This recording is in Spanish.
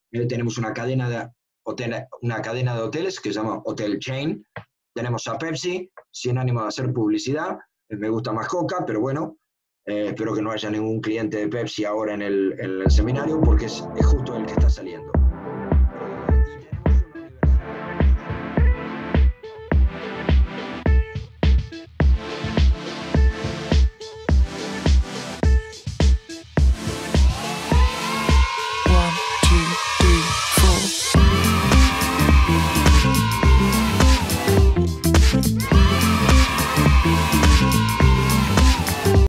tenemos una cadena de hoteles que se llama Hotel Chain. Tenemos a Pepsi, sin ánimo de hacer publicidad. Me gusta más Coca, pero bueno, espero que no haya ningún cliente de Pepsi ahora en el seminario, porque es justo el que está saliendo.